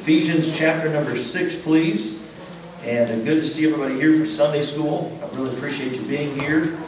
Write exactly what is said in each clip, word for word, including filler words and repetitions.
Ephesians chapter number six, please. And uh, good to see everybody here for Sunday school. I really appreciate you being here.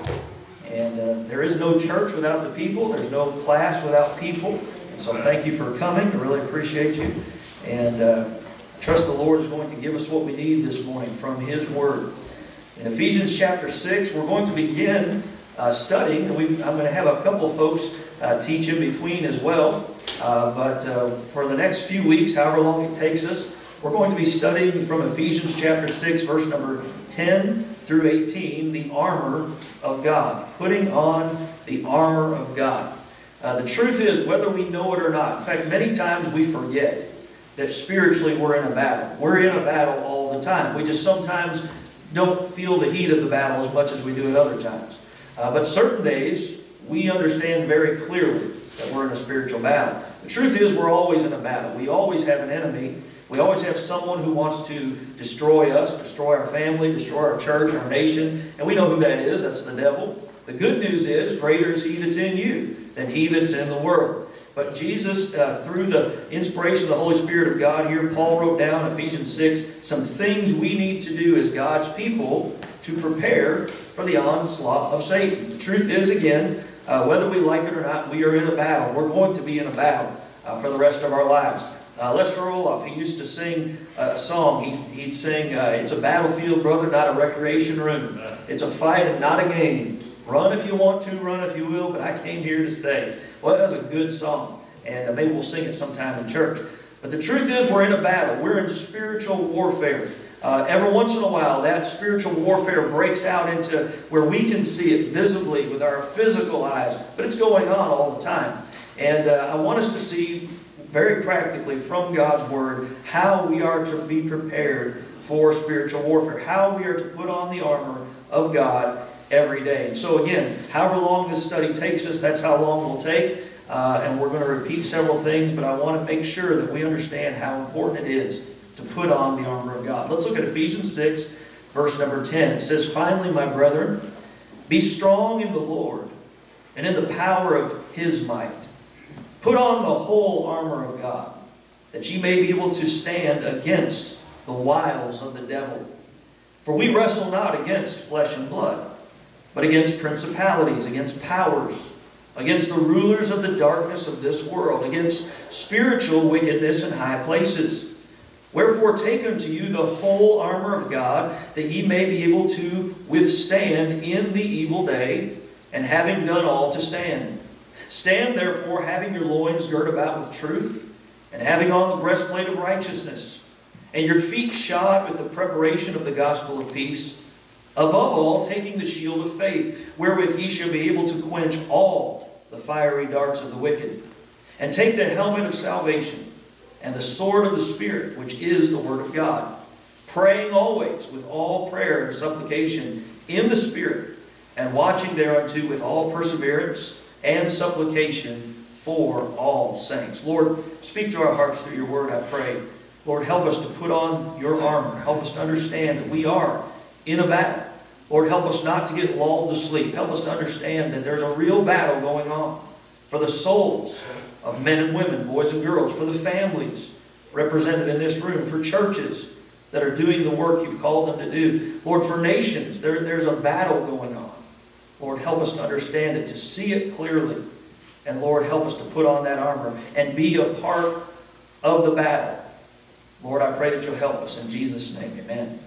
And uh, there is no church without the people. There's no class without people. So thank you for coming. I really appreciate you. And uh, I trust the Lord is going to give us what we need this morning from His Word. In Ephesians chapter six, we're going to begin uh, studying. And we, I'm going to have a couple of folks uh, teach in between as well. Uh, but uh, for the next few weeks, however long it takes us, we're going to be studying from Ephesians chapter six, verse number ten through eighteen, the armor of God. Putting on the armor of God. Uh, the truth is, whether we know it or not, in fact, many times we forget that spiritually we're in a battle. We're in a battle all the time. We just sometimes don't feel the heat of the battle as much as we do at other times. Uh, but certain days, we understand very clearly that we're in a spiritual battle. The truth is, we're always in a battle. We always have an enemy. We always have someone who wants to destroy us, destroy our family, destroy our church, our nation. And we know who that is. That's the devil. The good news is, greater is He that's in you than he that's in the world. But Jesus, uh, through the inspiration of the Holy Spirit of God here, Paul wrote down, Ephesians six, some things we need to do as God's people to prepare for the onslaught of Satan. The truth is, again, uh, whether we like it or not, we are in a battle. We're going to be in a battle uh, for the rest of our lives. Uh, Lester Roloff, he used to sing uh, a song. He, he'd sing, uh, it's a battlefield, brother, not a recreation room. It's a fight and not a game. Run if you want to, run if you will, but I came here to stay. Well, that was a good song, and uh, maybe we'll sing it sometime in church. But the truth is, we're in a battle. We're in spiritual warfare. Uh, every once in a while, that spiritual warfare breaks out into where we can see it visibly with our physical eyes, but it's going on all the time. And uh, I want us to see very practically from God's Word how we are to be prepared for spiritual warfare, how we are to put on the armor of God every day. And so again, however long this study takes us, that's how long it will take. Uh, and we're going to repeat several things, but I want to make sure that we understand how important it is to put on the armor of God. Let's look at Ephesians six, verse number ten. It says, "Finally, my brethren, be strong in the Lord and in the power of His might. Put on the whole armor of God, that ye may be able to stand against the wiles of the devil. For we wrestle not against flesh and blood, but against principalities, against powers, against the rulers of the darkness of this world, against spiritual wickedness in high places. Wherefore take unto you the whole armor of God, that ye may be able to withstand in the evil day, and having done all to stand. Stand therefore, having your loins girt about with truth, and having on the breastplate of righteousness, and your feet shod with the preparation of the gospel of peace. Above all, taking the shield of faith, wherewith ye shall be able to quench all the fiery darts of the wicked. And take the helmet of salvation, and the sword of the Spirit, which is the Word of God, praying always with all prayer and supplication in the Spirit, and watching thereunto with all perseverance and supplication for all saints." Lord, speak to our hearts through your word, I pray. Lord, help us to put on your armor. Help us to understand that we are in a battle. Lord, help us not to get lulled to sleep. Help us to understand that there's a real battle going on for the souls of men and women, boys and girls, for the families represented in this room, for churches that are doing the work you've called them to do. Lord, for nations, there, there's a battle going on. Lord, help us to understand it, to see it clearly. And Lord, help us to put on that armor and be a part of the battle. Lord, I pray that you'll help us. In Jesus' name, amen.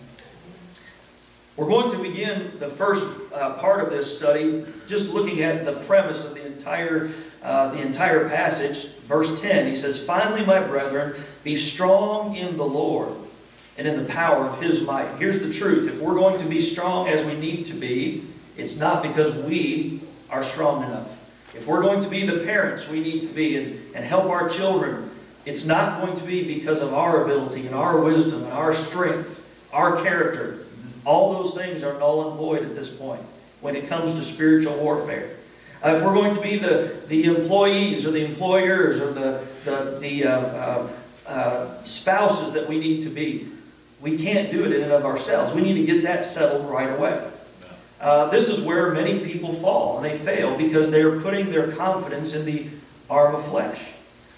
We're going to begin the first uh, part of this study just looking at the premise of the entire, uh, the entire passage. Verse ten, he says, "Finally, my brethren, be strong in the Lord and in the power of His might." Here's the truth. If we're going to be strong as we need to be, it's not because we are strong enough. If we're going to be the parents we need to be and, and help our children, it's not going to be because of our ability and our wisdom and our strength, our character. All those things are null and void at this point when it comes to spiritual warfare. Uh, if we're going to be the, the employees or the employers or the, the, the uh, uh, uh, spouses that we need to be, we can't do it in and of ourselves. We need to get that settled right away. Uh, this is where many people fall and they fail because they are putting their confidence in the arm of flesh.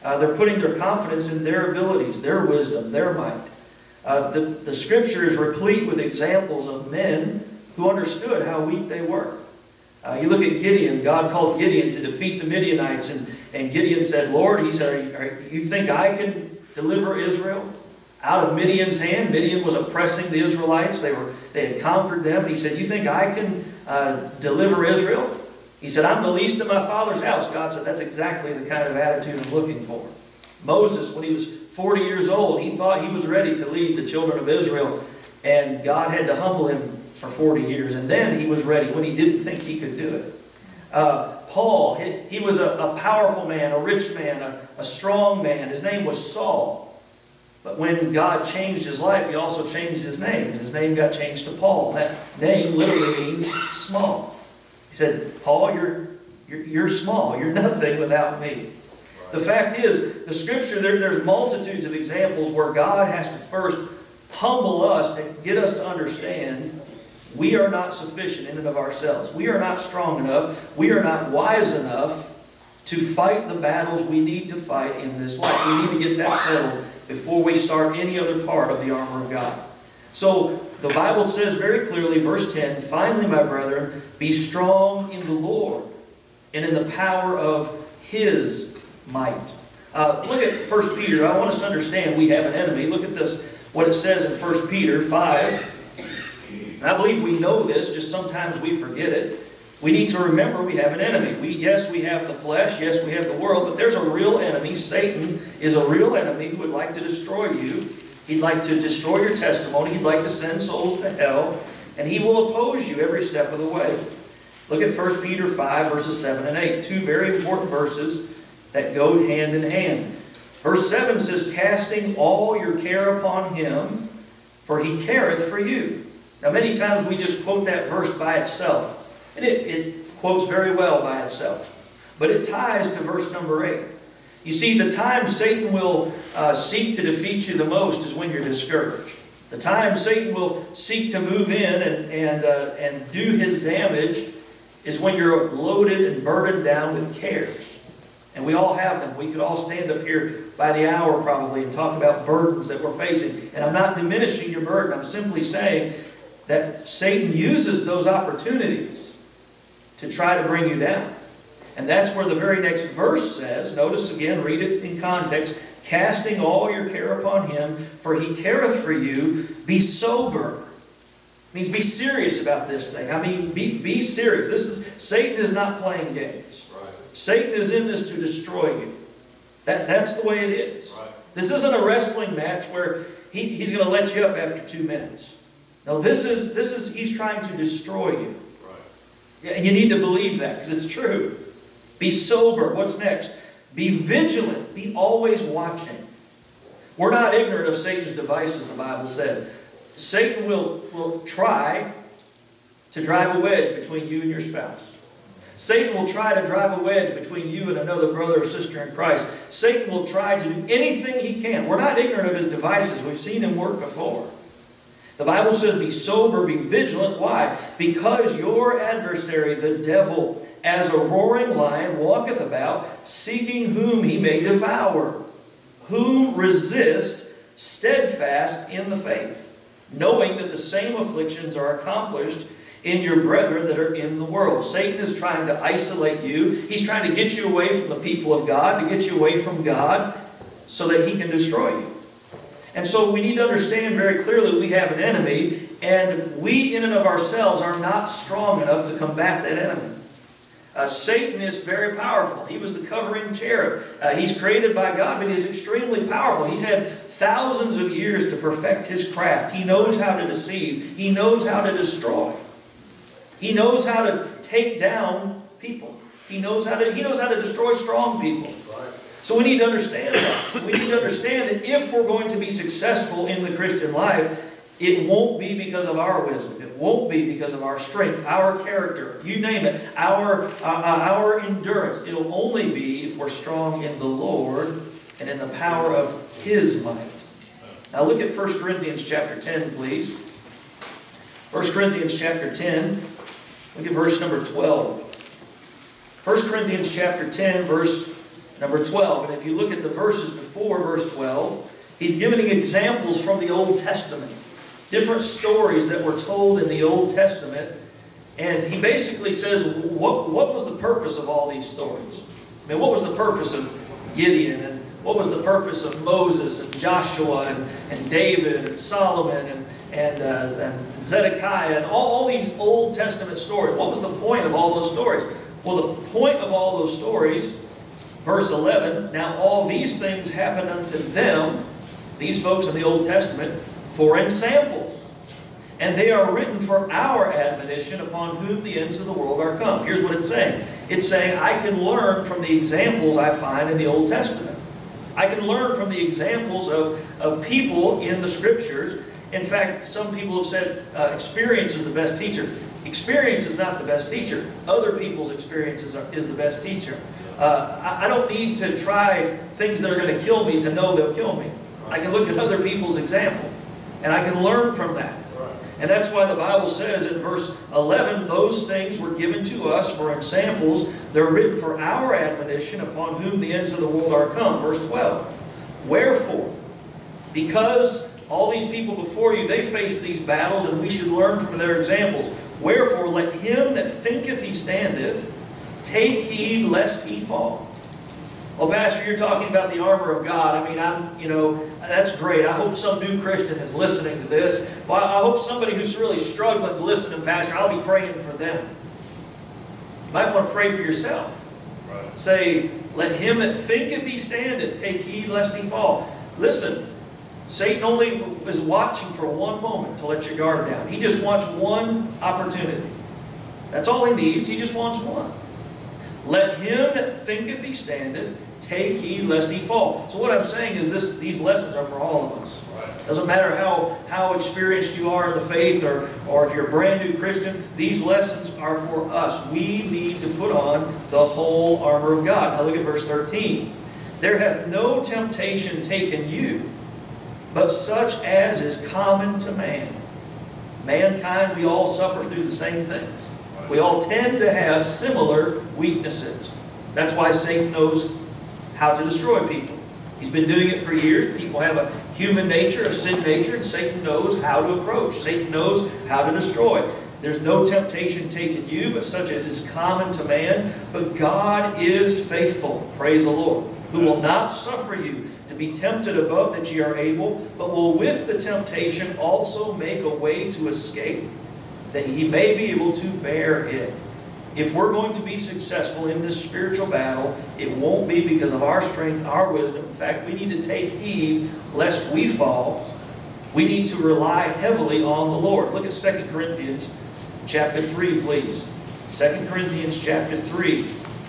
Uh, they're putting their confidence in their abilities, their wisdom, their might. Uh, the, the Scripture is replete with examples of men who understood how weak they were. Uh, you look at Gideon. God called Gideon to defeat the Midianites, and, and Gideon said, Lord, he said, are you, are, you think I can deliver Israel out of Midian's hand? Midian was oppressing the Israelites. They were they had conquered them. And he said, you think I can uh, deliver Israel? He said, I'm the least in my father's house. God said, that's exactly the kind of attitude I'm looking for. Moses, when he was forty years old, he thought he was ready to lead the children of Israel, and God had to humble him for forty years, and then he was ready when he didn't think he could do it. Uh, Paul, he, he was a, a powerful man, a rich man, a, a strong man. His name was Saul. But when God changed his life, he also changed his name. His name got changed to Paul. That name literally means small. He said, Paul, you're, you're, you're small. You're nothing without me. The fact is, the Scripture, there, there's multitudes of examples where God has to first humble us to get us to understand we are not sufficient in and of ourselves. We are not strong enough. We are not wise enough to fight the battles we need to fight in this life. We need to get that settled before we start any other part of the armor of God. So the Bible says very clearly, verse ten, finally, my brethren, be strong in the Lord and in the power of His might. Uh, look at First Peter. I want us to understand we have an enemy. Look at this, what it says in First Peter five. And I believe we know this, just sometimes we forget it. We need to remember we have an enemy. We, yes, we have the flesh. Yes, we have the world. But there's a real enemy. Satan is a real enemy who would like to destroy you. He'd like to destroy your testimony. He'd like to send souls to hell. And he will oppose you every step of the way. Look at First Peter five, verses seven and eight. Two very important verses that go hand in hand. Verse seven says, casting all your care upon Him, for He careth for you. Now, many times we just quote that verse by itself. And it, it quotes very well by itself. But it ties to verse number eight. You see, the time Satan will uh, seek to defeat you the most is when you're discouraged. The time Satan will seek to move in and, and, uh, and do his damage is when you're loaded and burdened down with cares. And we all have them. We could all stand up here by the hour probably and talk about burdens that we're facing. And I'm not diminishing your burden. I'm simply saying that Satan uses those opportunities to try to bring you down. And that's where the very next verse says, notice again, read it in context, casting all your care upon Him, for He careth for you. Be sober. It means be serious about this thing. I mean, be, be serious. This is Satan is not playing games. Right. Satan is in this to destroy you. That, that's the way it is. Right. This isn't a wrestling match where he, he's going to let you up after two minutes. No, this is, this is, he's trying to destroy you. Right. Yeah, and you need to believe that because it's true. Be sober. What's next? Be vigilant. Be always watching. We're not ignorant of Satan's devices, the Bible said. Satan will, will try to drive a wedge between you and your spouse. Satan will try to drive a wedge between you and another brother or sister in Christ. Satan will try to do anything he can. We're not ignorant of his devices. We've seen him work before. The Bible says, be sober, be vigilant. Why? Because your adversary, the devil, as a roaring lion, walketh about, seeking whom he may devour. Whom resist, steadfast in the faith, knowing that the same afflictions are accomplished in your brethren that are in the world. Satan is trying to isolate you. He's trying to get you away from the people of God, to get you away from God, so that he can destroy you. And so we need to understand very clearly we have an enemy, and we in and of ourselves are not strong enough to combat that enemy. Uh, Satan is very powerful. He was the covering cherub. Uh, he's created by God, but he's extremely powerful. He's had thousands of years to perfect his craft. He knows how to deceive. He knows how to destroy. He knows how to take down people. He knows how to, he knows how to destroy strong people. So we need to understand that. We need to understand that if we're going to be successful in the Christian life, it won't be because of our wisdom. It won't be because of our strength, our character, you name it, our, uh, our endurance. It'll only be if we're strong in the Lord and in the power of His might. Now look at First Corinthians chapter ten, please. First Corinthians chapter ten, look at verse number twelve. First Corinthians chapter ten, verse Number twelve, and if you look at the verses before verse twelve, he's giving examples from the Old Testament. Different stories that were told in the Old Testament. And he basically says, what, what was the purpose of all these stories? I mean, what was the purpose of Gideon? And what was the purpose of Moses and Joshua and, and David and Solomon and, and, uh, and Zedekiah and all, all these Old Testament stories? What was the point of all those stories? Well, the point of all those stories, verse eleven, now all these things happen unto them, these folks in the Old Testament, for ensamples. And they are written for our admonition, upon whom the ends of the world are come. Here's what it's saying. It's saying I can learn from the examples I find in the Old Testament. I can learn from the examples of, of people in the Scriptures. In fact, some people have said uh, experience is the best teacher. Experience is not the best teacher. Other people's experiences are, is the best teacher. Uh, I, I don't need to try things that are going to kill me to know they'll kill me. I can look at other people's example, and I can learn from that. And that's why the Bible says in verse eleven, those things were given to us for ensamples. They're written for our admonition, upon whom the ends of the world are come. Verse twelve. Wherefore, because all these people before you, they faced these battles, and we should learn from their examples. Wherefore, let him that thinketh he standeth take heed lest he fall. Well, Pastor, you're talking about the armor of God. I mean, I'm, you know, that's great. I hope some new Christian is listening to this. Well, I hope somebody who's really struggling is listening, Pastor. I'll be praying for them. You might want to pray for yourself. Right. Say, let him that thinketh he standeth take heed lest he fall. Listen, Satan only is watching for one moment to let your guard down. He just wants one opportunity. That's all he needs. He just wants one. Let him that thinketh he standeth take heed lest he fall. So what I'm saying is this: these lessons are for all of us. Right. Doesn't matter how, how experienced you are in the faith, or, or if you're a brand new Christian, these lessons are for us. We need to put on the whole armor of God. Now look at verse thirteen. There hath no temptation taken you, but such as is common to man. Mankind, we all suffer through the same things. We all tend to have similar weaknesses. That's why Satan knows how to destroy people. He's been doing it for years. People have a human nature, a sin nature, and Satan knows how to approach. Satan knows how to destroy. There's no temptation taken you, but such as is common to man. But God is faithful, praise the Lord, who will not suffer you to be tempted above that ye are able, but will with the temptation also make a way to escape, that ye may be able to bear it. If we're going to be successful in this spiritual battle, it won't be because of our strength, our wisdom. In fact, we need to take heed lest we fall. We need to rely heavily on the Lord. Look at Second Corinthians chapter three, please. Second Corinthians chapter three,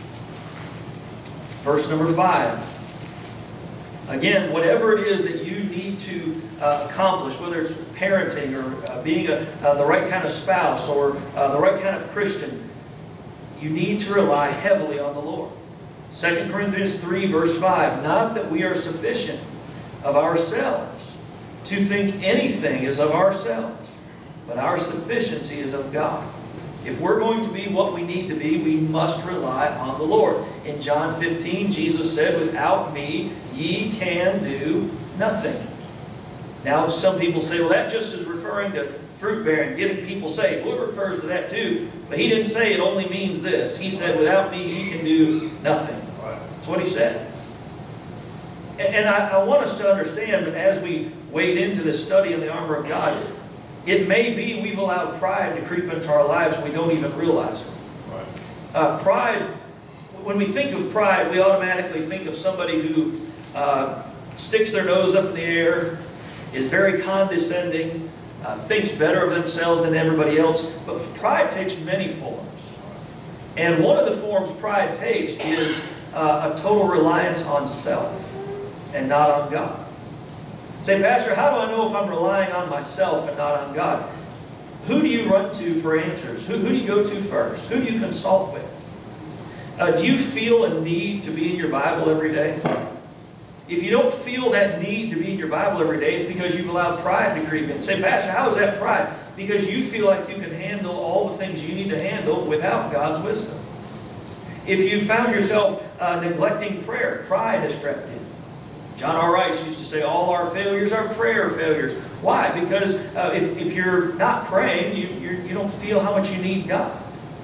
verse number five. Again, whatever it is that you need to uh, accomplish, whether it's parenting or uh, being a, uh, the right kind of spouse or uh, the right kind of Christian, you need to rely heavily on the Lord. Second Corinthians three, verse five. Not that we are sufficient of ourselves to think anything is of ourselves, but our sufficiency is of God. If we're going to be what we need to be, we must rely on the Lord. In John fifteen, Jesus said, without me, ye can do nothing. Now, some people say, well, that just is referring to fruit bearing, getting people saved. Well, it refers to that too. But he didn't say it only means this. He said, without me, ye can do nothing. That's what he said. And I, I want us to understand that as we wade into this study in the armor of God, it may be we've allowed pride to creep into our lives and we don't even realize it. Right. Uh, pride, when we think of pride, we automatically think of somebody who uh, sticks their nose up in the air, is very condescending, uh, thinks better of themselves than everybody else. But pride takes many forms. And one of the forms pride takes is uh, a total reliance on self and not on God. Say, Pastor, how do I know if I'm relying on myself and not on God? Who do you run to for answers? Who, who do you go to first? Who do you consult with? Uh, do you feel a need to be in your Bible every day? If you don't feel that need to be in your Bible every day, it's because you've allowed pride to creep in. Say, Pastor, how is that pride? Because you feel like you can handle all the things you need to handle without God's wisdom. If you found yourself uh, neglecting prayer, pride has crept in. John R. Rice used to say, all our failures are prayer failures. Why? Because uh, if, if you're not praying, you, you're, you don't feel how much you need God.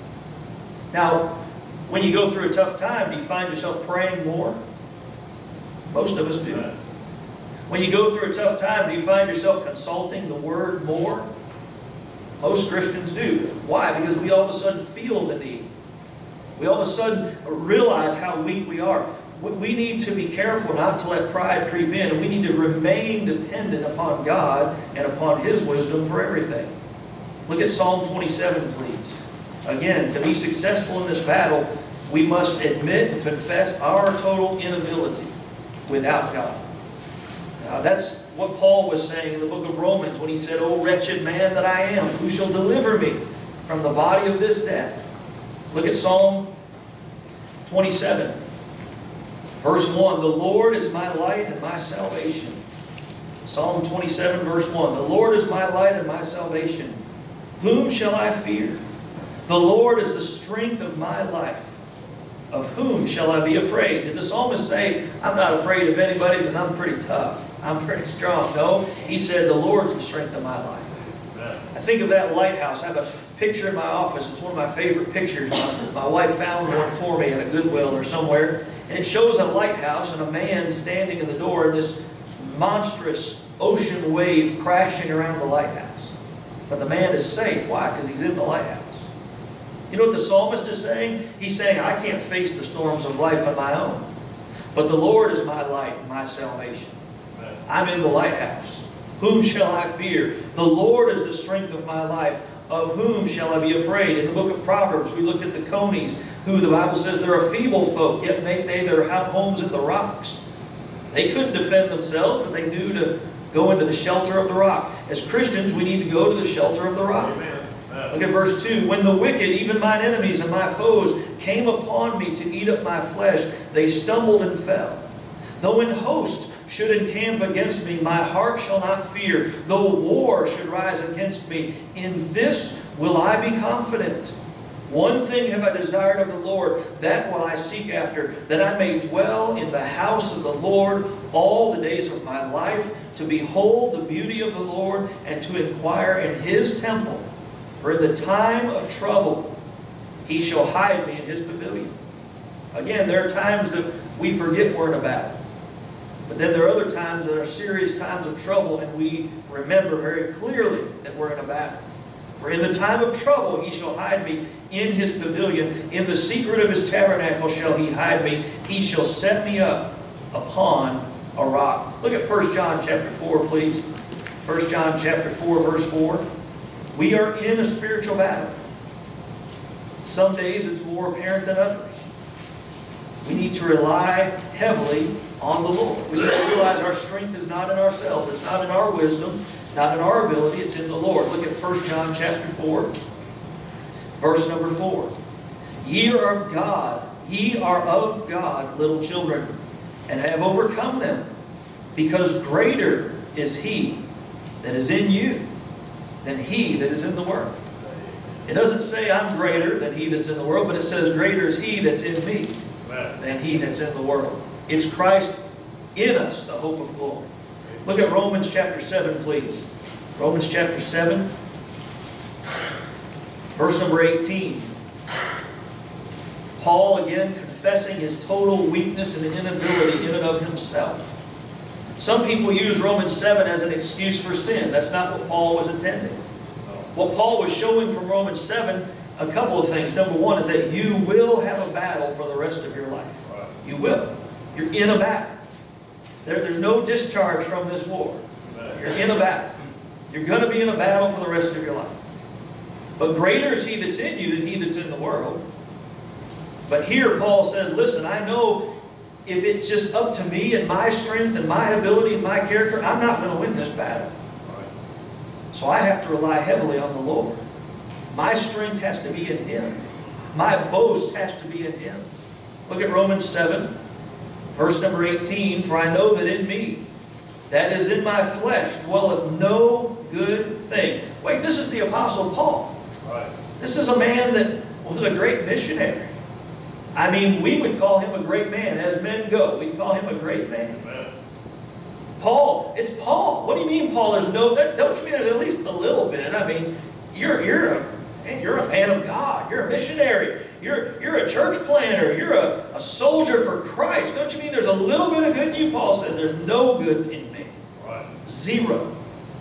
Now, when you go through a tough time, do you find yourself praying more? Most of us do. When you go through a tough time, do you find yourself consulting the Word more? Most Christians do. Why? Because we all of a sudden feel the need. We all of a sudden realize how weak we are. We need to be careful not to let pride creep in. We need to remain dependent upon God and upon His wisdom for everything. Look at Psalm twenty-seven, please. Again, to be successful in this battle, we must admit and confess our total inability without God. Now, that's what Paul was saying in the book of Romans when he said, "O wretched man that I am, who shall deliver me from the body of this death?" Look at Psalm twenty-seven. Verse one, "The Lord is my light and my salvation." Psalm twenty-seven, verse one, "The Lord is my light and my salvation. Whom shall I fear? The Lord is the strength of my life. Of whom shall I be afraid?" Did the psalmist say, "I'm not afraid of anybody because I'm pretty tough. I'm pretty strong"? No, he said, "The Lord's the strength of my life." I think of that lighthouse. I have a picture in my office. It's one of my favorite pictures. My, my wife found one for me at a Goodwill or somewhere. And it shows a lighthouse and a man standing in the door and this monstrous ocean wave crashing around the lighthouse. But the man is safe. Why? Because he's in the lighthouse. You know what the psalmist is saying? He's saying, I can't face the storms of life on my own. But the Lord is my light and my salvation. I'm in the lighthouse. Whom shall I fear? The Lord is the strength of my life. Of whom shall I be afraid? In the book of Proverbs, we looked at the conies, who the Bible says they're a feeble folk, yet make they their homes in the rocks. They couldn't defend themselves, but they knew to go into the shelter of the rock. As Christians, we need to go to the shelter of the rock. Amen. Look at verse two. "When the wicked, even mine enemies and my foes, came upon me to eat up my flesh, they stumbled and fell. Though an host should encamp against me, my heart shall not fear. Though war should rise against me, in this will I be confident. One thing have I desired of the Lord, that will I seek after, that I may dwell in the house of the Lord all the days of my life, to behold the beauty of the Lord, and to inquire in His temple. For in the time of trouble He shall hide me in His pavilion." Again, there are times that we forget we're in a battle. But then there are other times that are serious times of trouble, and we remember very clearly that we're in a battle. "For in the time of trouble He shall hide me in His pavilion. In the secret of His tabernacle shall He hide me. He shall set me up upon a rock." Look at First John chapter four, please. First John chapter four, verse four. We are in a spiritual battle. Some days it's more apparent than others. We need to rely heavily on the Lord. We need to realize our strength is not in ourselves. It's not in our wisdom, not in our ability. It's in the Lord. Look at First John chapter four, verse number four. "Ye are of God, ye are of God, little children, and have overcome them, because greater is He that is in you than he that is in the world." It doesn't say I'm greater than he that's in the world, but it says greater is He that's in me than he that's in the world. It's Christ in us, the hope of glory. Look at Romans chapter seven, please. Romans chapter seven, verse number eighteen. Paul, again, confessing his total weakness and inability in and of himself. Some people use Romans seven as an excuse for sin. That's not what Paul was intending. What Paul was showing from Romans seven, a couple of things. Number one is that you will have a battle for the rest of your life. You will. You're in a battle. There, there's no discharge from this war. You're in a battle. You're going to be in a battle for the rest of your life. But greater is He that's in you than he that's in the world. But here Paul says, listen, I know if it's just up to me and my strength and my ability and my character, I'm not going to win this battle. So I have to rely heavily on the Lord. My strength has to be in Him. My boast has to be in Him. Look at Romans seven, verse number eighteen. "For I know that in me, that is in my flesh, dwelleth no good thing." Wait, this is the Apostle Paul. Right. This is a man that was a great missionary. I mean, we would call him a great man. As men go, we'd call him a great man. Amen. Paul, it's Paul. What do you mean, Paul? There's no, don't you mean there's at least a little bit? I mean, you're, you're, a, man, you're a man of God. You're a missionary. You're, you're a church planter. You're a, a soldier for Christ. Don't you mean there's a little bit of good in you? Paul said, there's no good in me. Right. Zero.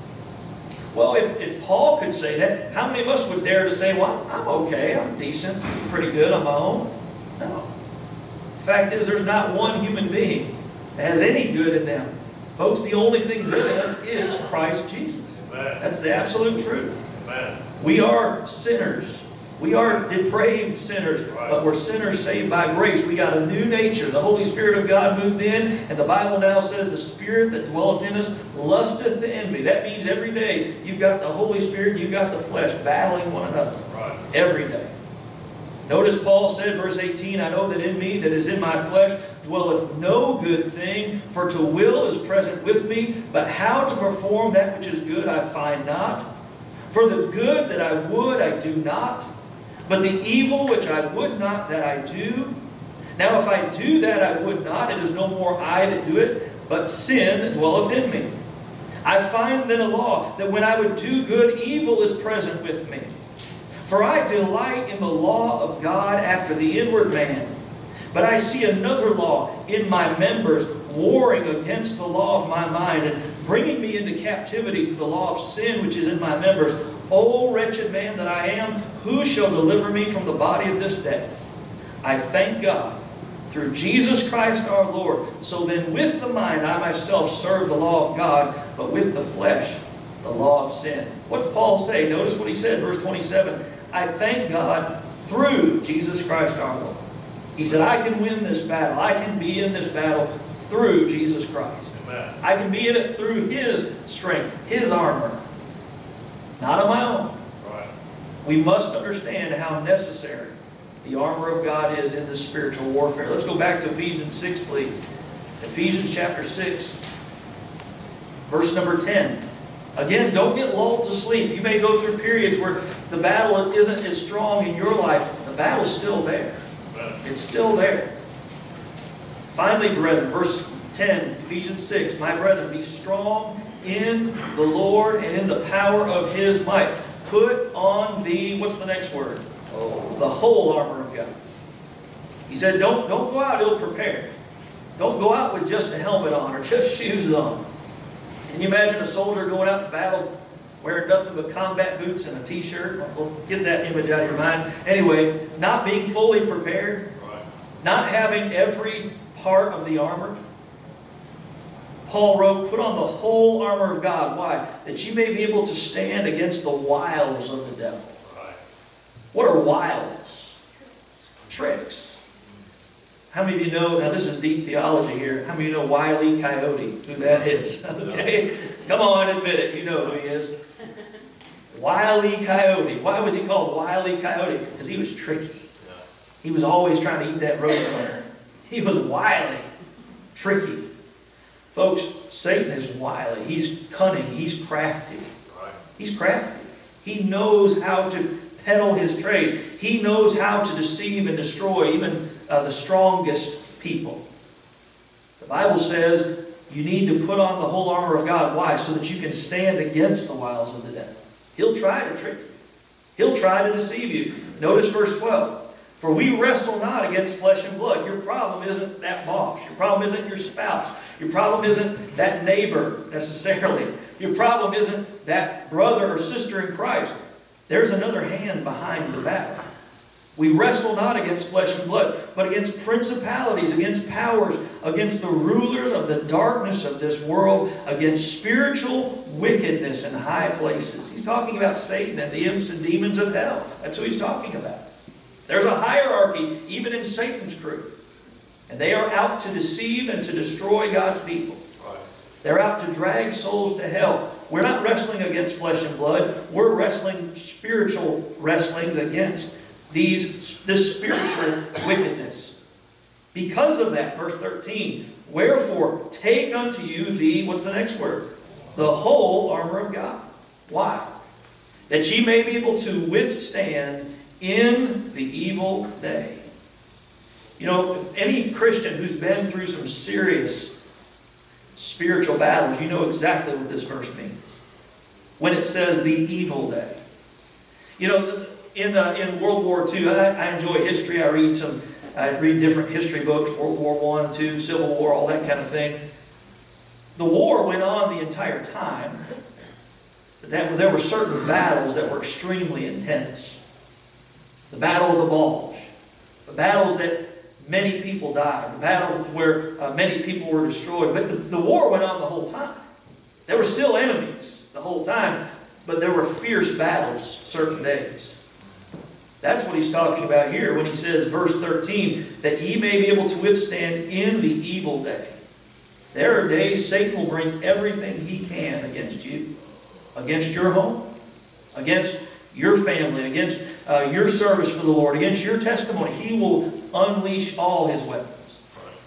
Well, if, if Paul could say that, how many of us would dare to say, well, I'm okay, I'm decent, pretty good on my own? No. The fact is, there's not one human being that has any good in them. Folks, the only thing good in us is Christ Jesus. Amen. That's the absolute truth. Amen. We are sinners. We are depraved sinners, Right. but we're sinners saved by grace. We got a new nature. The Holy Spirit of God moved in, and the Bible now says the Spirit that dwelleth in us lusteth to envy. That means every day you've got the Holy Spirit, you've got the flesh battling one another. Right. Every day. Notice Paul said, verse eighteen, I know that in me, that is in my flesh, dwelleth no good thing, for to will is present with me, but how to perform that which is good I find not. For the good that I would I do not, but the evil which I would not that I do. Now if I do that I would not, it is no more I that do it, but sin that dwelleth in me. I find then a law, that when I would do good, evil is present with me. For I delight in the law of God after the inward man. But I see another law in my members, warring against the law of my mind, and bringing me into captivity to the law of sin which is in my members. O wretched man that I am, who shall deliver me from the body of this death? I thank God through Jesus Christ our Lord. So then with the mind I myself serve the law of God, but with the flesh the law of sin. What's Paul say? Notice what he said, verse twenty-seven. I thank God through Jesus Christ our Lord. He said, I can win this battle. I can be in this battle through Jesus Christ. Amen. I can be in it through His strength, His armor. Not on my own. Right. We must understand how necessary the armor of God is in this spiritual warfare. Let's go back to Ephesians six, please. Ephesians chapter six, verse number ten. Again, don't get lulled to sleep. You may go through periods where the battle isn't as strong in your life. The battle's still there. It's still there. Finally, brethren, verse ten, Ephesians six, my brethren, be strong in the Lord and in the power of His might. Put on the, what's the next word? Oh, the whole armor of God. He said, don't, don't go out ill-prepared. Don't go out with just a helmet on or just shoes on. Can you imagine a soldier going out to battle wearing nothing but combat boots and a t-shirt? We'll get that image out of your mind. Anyway, not being fully prepared, Right. not having every part of the armor. Paul wrote, put on the whole armor of God. Why? That you may be able to stand against the wiles of the devil. Right. What are wiles? Tricks. How many of you know, now this is deep theology here, how many of you know Wile E. Coyote, who that is? Okay? Come on, admit it, you know who he is. Wile E. Coyote. Why was he called Wile E. Coyote? Because he was tricky. Yeah. He was always trying to eat that roadrunner. He was wily, tricky. Folks, Satan is wily. He's cunning. He's crafty. Right. He's crafty. He knows how to peddle his trade. He knows how to deceive and destroy even uh, the strongest people. The Bible says you need to put on the whole armor of God. Why? So that you can stand against the wiles of the devil. He'll try to trick you. He'll try to deceive you. Notice verse twelve. For we wrestle not against flesh and blood. Your problem isn't that boss. Your problem isn't your spouse. Your problem isn't that neighbor necessarily. Your problem isn't that brother or sister in Christ. There's another hand behind the battle. We wrestle not against flesh and blood, but against principalities, against powers, against the rulers of the darkness of this world, against spiritual wickedness in high places. He's talking about Satan and the imps and demons of hell. That's who he's talking about. There's a hierarchy even in Satan's crew. And they are out to deceive and to destroy God's people. Right. They're out to drag souls to hell. We're not wrestling against flesh and blood. We're wrestling spiritual wrestlings against these, this spiritual wickedness. Because of that, verse thirteen, wherefore take unto you the, what's the next word? The whole armor of God. Why? That ye may be able to withstand in the evil day. You know, if any Christian who's been through some serious spiritual battles, you know exactly what this verse means. When it says the evil day. You know, in, uh, in World War Two, I, I enjoy history. I read some, I read different history books, World War One, Two, Civil War, all that kind of thing. The war went on the entire time. But that, there were certain battles that were extremely intense. The Battle of the Bulge. The battles that many people died. The battles where uh, many people were destroyed. But the, the war went on the whole time. There were still enemies the whole time. But there were fierce battles certain days. That's what he's talking about here when he says, verse thirteen, that ye may be able to withstand in the evil day. There are days Satan will bring everything he can against you. Against your home. Against your family. Against uh, your service for the Lord. Against your testimony. He will unleash all his weapons.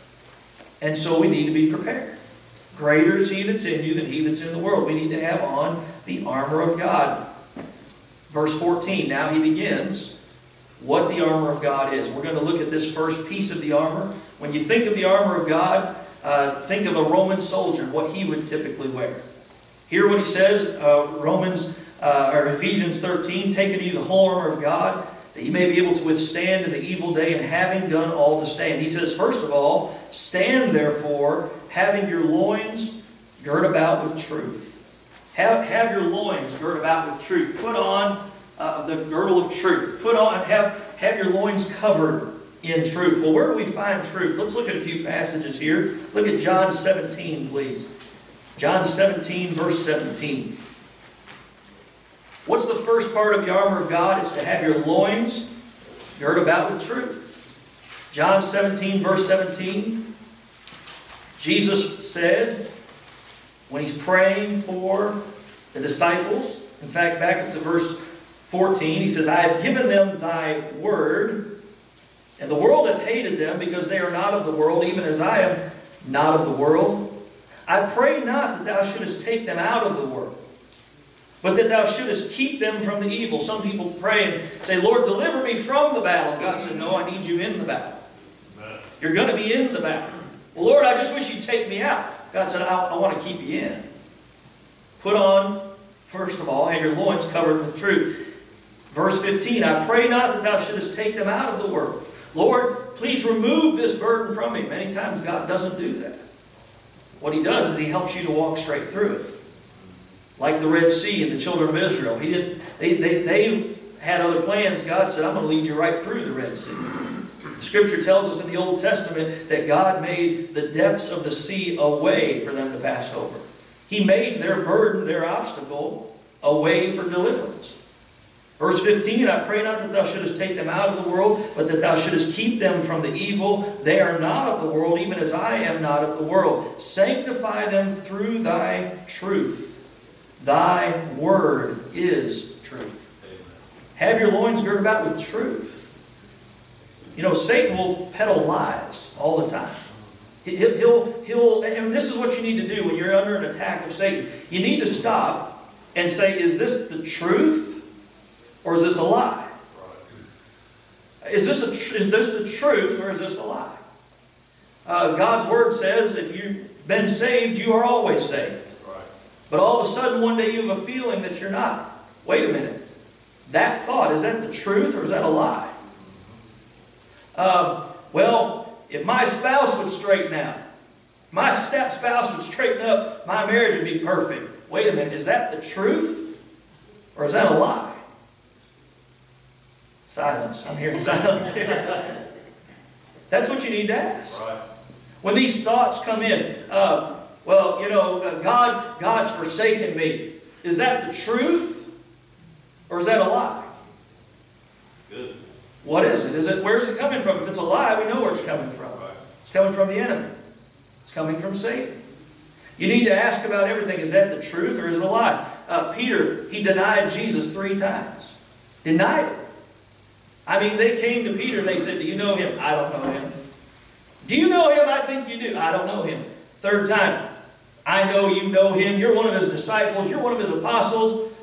And so we need to be prepared. Greater is he that's in you than he that's in the world. We need to have on the armor of God. Verse fourteen, now he begins what the armor of God is. We're going to look at this first piece of the armor. When you think of the armor of God, uh, think of a Roman soldier, what he would typically wear. Hear what he says, uh, Romans uh, or Ephesians thirteen, take unto you the whole armor of God, that you may be able to withstand in the evil day, and having done all to stand. He says, first of all, stand therefore, having your loins girt about with truth. Have, have your loins girt about with truth. Put on uh, the girdle of truth. Put on, have, have your loins covered in truth. Well, where do we find truth? Let's look at a few passages here. Look at John seventeen, please. John seventeen, verse seventeen. What's the first part of the armor of God? It's to have your loins girt about with truth. John seventeen, verse seventeen. Jesus said, when he's praying for the disciples, in fact, back up to verse fourteen, he says, I have given them thy word, and the world hath hated them, because they are not of the world, even as I am not of the world. I pray not that thou shouldest take them out of the world, but that thou shouldest keep them from the evil. Some people pray and say, Lord, deliver me from the battle. God said, no, I need you in the battle. You're going to be in the battle. Well, Lord, I just wish you'd take me out. God said, I, I want to keep you in. Put on, first of all, have your loins covered with truth. Verse fifteen, I pray not that thou shouldest take them out of the world. Lord, please remove this burden from me. Many times God doesn't do that. What he does is he helps you to walk straight through it. Like the Red Sea and the children of Israel. He did, they, they, they had other plans. God said, I'm going to lead you right through the Red Sea. The Scripture tells us in the Old Testament that God made the depths of the sea a way for them to pass over. He made their burden, their obstacle, a way for deliverance. Verse fifteen, I pray not that thou shouldest take them out of the world, but that thou shouldest keep them from the evil. They are not of the world, even as I am not of the world. Sanctify them through thy truth. Thy word is truth. Amen. Have your loins girt about with truth. You know, Satan will peddle lies all the time. He'll, he'll, he'll, and this is what you need to do when you're under an attack of Satan. You need to stop and say, is this the truth? Or is this a lie? Is this, a, is this the truth, or is this a lie? Uh, God's Word says, if you've been saved, you are always saved. But all of a sudden, one day you have a feeling that you're not. Wait a minute. That thought, is that the truth, or is that a lie? Uh, well, if my spouse would straighten out, my spouse would straighten up, my marriage would be perfect. Wait a minute, is that the truth, or is that a lie? Silence. I'm hearing silence here. That's what you need to ask. Right. When these thoughts come in, uh, well, you know, uh, God, God's forsaken me. Is that the truth, or is that a lie? Good. What is it? Is it? Where is it coming from? If it's a lie, we know where it's coming from. Right. It's coming from the enemy. It's coming from Satan. You need to ask about everything. Is that the truth, or is it a lie? Uh, Peter, he denied Jesus three times. Denied it. I mean, they came to Peter and they said, do you know him? I don't know him. Do you know him? I think you do. I don't know him. Third time, I know you know him. You're one of his disciples. You're one of his apostles.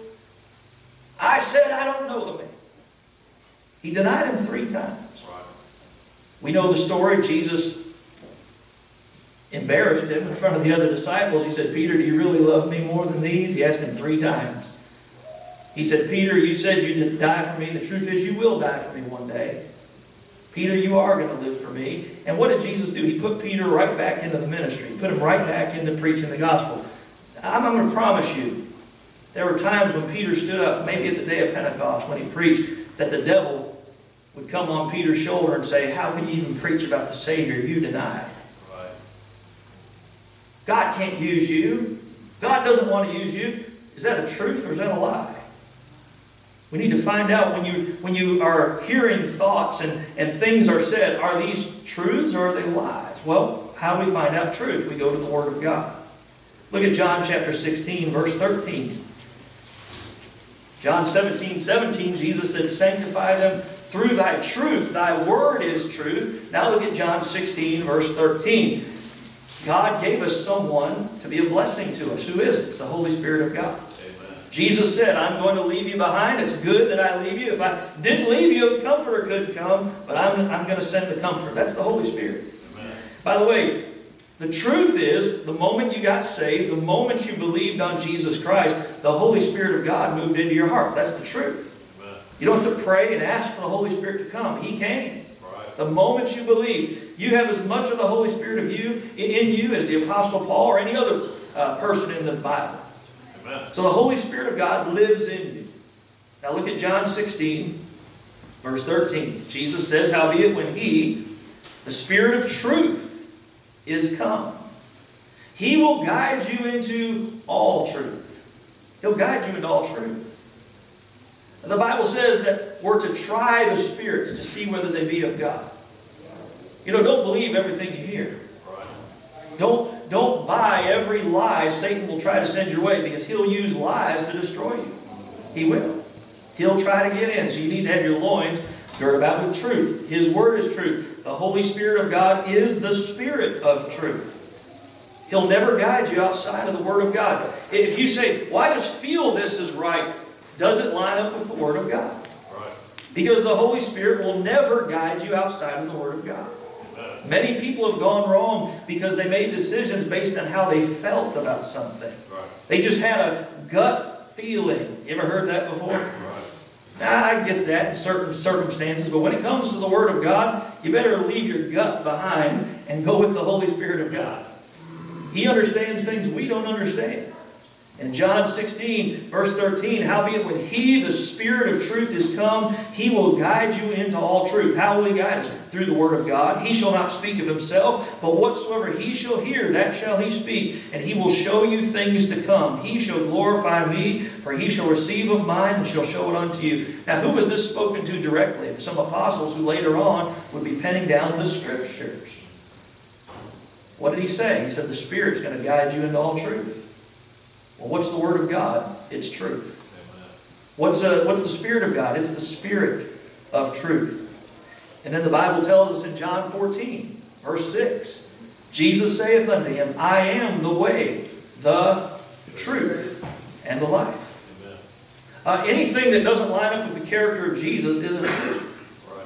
I said, I don't know the man. He denied him three times. We know the story. Jesus embarrassed him in front of the other disciples. He said, Peter, do you really love me more than these? He asked him three times. He said, Peter, you said you'd die for me. The truth is you will die for me one day. Peter, you are going to live for me. And what did Jesus do? He put Peter right back into the ministry. He put him right back into preaching the gospel. I'm, I'm going to promise you, there were times when Peter stood up, maybe at the day of Pentecost, when he preached, that the devil would come on Peter's shoulder and say, how can you even preach about the Savior you deny? Right. God can't use you. God doesn't want to use you. Is that a truth or is that a lie? We need to find out when you, when you are hearing thoughts and, and things are said, are these truths or are they lies? Well, how do we find out truth? We go to the Word of God. Look at John chapter sixteen, verse thirteen. John seventeen, seventeen, Jesus said, sanctify them through thy truth. Thy word is truth. Now look at John sixteen, verse thirteen. God gave us someone to be a blessing to us. Who is it? It's the Holy Spirit of God. Jesus said, I'm going to leave you behind. It's good that I leave you. If I didn't leave you, the Comforter couldn't come, but I'm, I'm going to send the Comforter. That's the Holy Spirit. Amen. By the way, the truth is, the moment you got saved, the moment you believed on Jesus Christ, the Holy Spirit of God moved into your heart. That's the truth. Amen. You don't have to pray and ask for the Holy Spirit to come. He came. Right. The moment you believe, you have as much of the Holy Spirit of you in you as the Apostle Paul or any other uh, person in the Bible. So the Holy Spirit of God lives in you. Now look at John sixteen, verse thirteen. Jesus says, howbeit when He, the Spirit of truth, is come, He will guide you into all truth. He'll guide you into all truth. The Bible says that we're to try the spirits to see whether they be of God. You know, don't believe everything you hear. Don't, don't buy every lie Satan will try to send your way, because he'll use lies to destroy you. He will. He'll try to get in. So you need to have your loins girt about with truth. His word is truth. The Holy Spirit of God is the Spirit of truth. He'll never guide you outside of the Word of God. If you say, well, I just feel this is right, does it line up with the Word of God? Right. Because the Holy Spirit will never guide you outside of the Word of God. Many people have gone wrong because they made decisions based on how they felt about something. Right. They just had a gut feeling. You ever heard that before? Right. Now, I get that in certain circumstances, but when it comes to the Word of God, you better leave your gut behind and go with the Holy Spirit of God. He understands things we don't understand. In John sixteen, verse thirteen, howbeit when He, the Spirit of truth, is come, He will guide you into all truth. How will He guide us? Through the Word of God. He shall not speak of Himself, but whatsoever He shall hear, that shall He speak. And He will show you things to come. He shall glorify Me, for He shall receive of mine and shall show it unto you. Now, who was this spoken to directly? Some apostles who later on would be penning down the Scriptures. What did He say? He said the Spirit's going to guide you into all truth. Well, what's the Word of God? It's truth. Amen. What's, uh, what's the Spirit of God? It's the Spirit of truth. And then the Bible tells us in John fourteen, verse six, Jesus saith unto him, I am the way, the truth, and the life. Amen. Uh, anything that doesn't line up with the character of Jesus isn't truth. Right.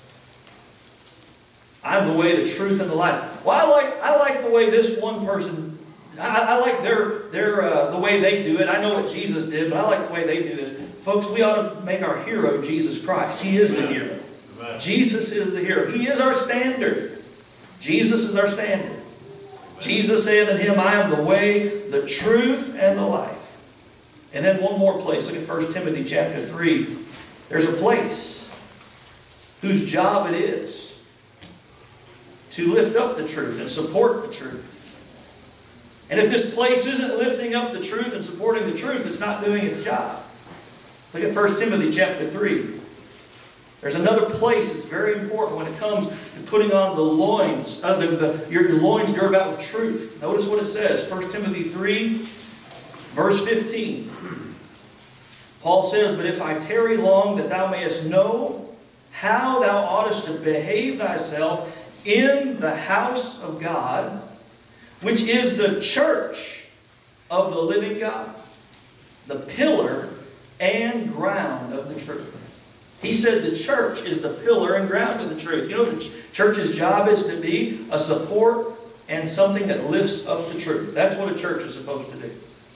I'm the way, the truth, and the life. Well, I like, I like the way this one person I, I like their, their, uh, the way they do it. I know what Jesus did, but I like the way they do this. Folks, we ought to make our hero Jesus Christ. He is the hero. Amen. Jesus is the hero. He is our standard. Jesus is our standard. Amen. Jesus saith unto him, I am the way, the truth, and the life. And then one more place. Look at First Timothy chapter three. There's a place whose job it is to lift up the truth and support the truth. And if this place isn't lifting up the truth and supporting the truth, it's not doing its job. Look at First Timothy chapter three. There's another place that's very important when it comes to putting on the loins, uh, the, the, your loins girt about with truth. Notice what it says, First Timothy three, verse fifteen. Paul says, but if I tarry long, that thou mayest know how thou oughtest to behave thyself in the house of God, which is the church of the living God, the pillar and ground of the truth. He said the church is the pillar and ground of the truth. You know, the church's job is to be a support and something that lifts up the truth. That's what a church is supposed to do.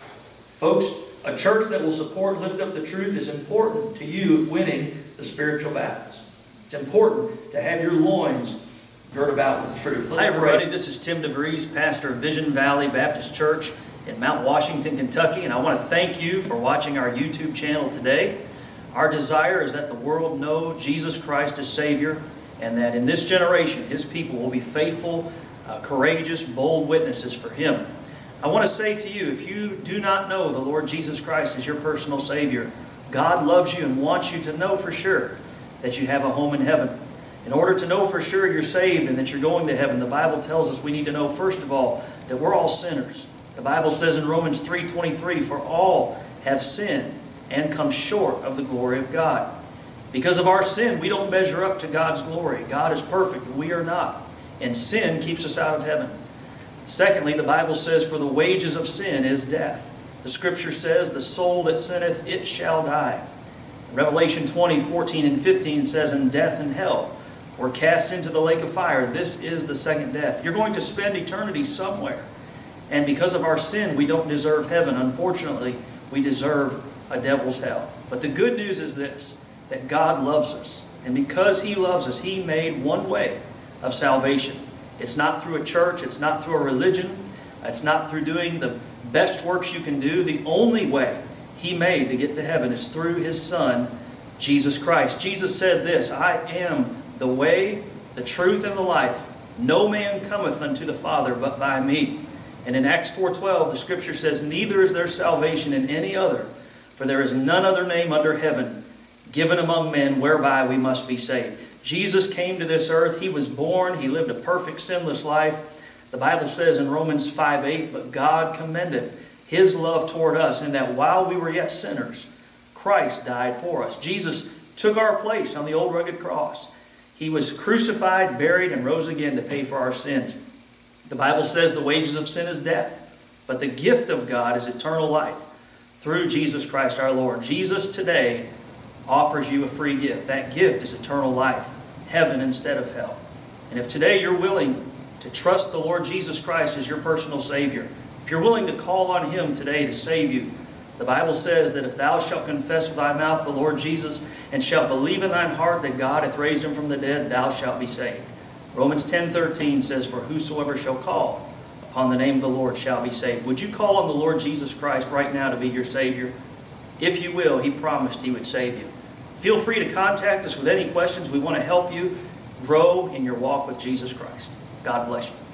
Folks, a church that will support and lift up the truth is important to you winning the spiritual battles. It's important to have your loins girt about with the truth. Let's Hi everybody, pray. This is Tim DeVries, pastor of Vision Valley Baptist Church in Mount Washington, Kentucky, and I want to thank you for watching our YouTube channel today. Our desire is that the world know Jesus Christ as Savior, and that in this generation, His people will be faithful, uh, courageous, bold witnesses for Him. I want to say to you, if you do not know the Lord Jesus Christ as your personal Savior, God loves you and wants you to know for sure that you have a home in heaven. In order to know for sure you're saved and that you're going to heaven, the Bible tells us we need to know, first of all, that we're all sinners. The Bible says in Romans three twenty-three, "For all have sinned and come short of the glory of God." Because of our sin, we don't measure up to God's glory. God is perfect, and we are not. And sin keeps us out of heaven. Secondly, the Bible says, "For the wages of sin is death." The Scripture says, "The soul that sinneth, it shall die." Revelation twenty, fourteen and fifteen says, "And death and hell were cast into the lake of fire. This is the second death." You're going to spend eternity somewhere. And because of our sin, we don't deserve heaven. Unfortunately, we deserve a devil's hell. But the good news is this, that God loves us. And because He loves us, He made one way of salvation. It's not through a church. It's not through a religion. It's not through doing the best works you can do. The only way He made to get to heaven is through His Son, Jesus Christ. Jesus said this, "I am the way, the truth, and the life. No man cometh unto the Father but by me." And in Acts four twelve, the Scripture says, "Neither is there salvation in any other, for there is none other name under heaven given among men whereby we must be saved." Jesus came to this earth. He was born. He lived a perfect, sinless life. The Bible says in Romans five eight, "But God commendeth His love toward us, in that while we were yet sinners, Christ died for us." Jesus took our place on the old rugged cross. He was crucified, buried, and rose again to pay for our sins. The Bible says the wages of sin is death, but the gift of God is eternal life through Jesus Christ our Lord. Jesus today offers you a free gift. That gift is eternal life, heaven instead of hell. And if today you're willing to trust the Lord Jesus Christ as your personal Savior, if you're willing to call on Him today to save you, the Bible says that if thou shalt confess with thy mouth the Lord Jesus, and shalt believe in thine heart that God hath raised Him from the dead, thou shalt be saved. Romans ten thirteen says, "For whosoever shall call upon the name of the Lord shall be saved." Would you call on the Lord Jesus Christ right now to be your Savior? If you will, He promised He would save you. Feel free to contact us with any questions. We want to help you grow in your walk with Jesus Christ. God bless you.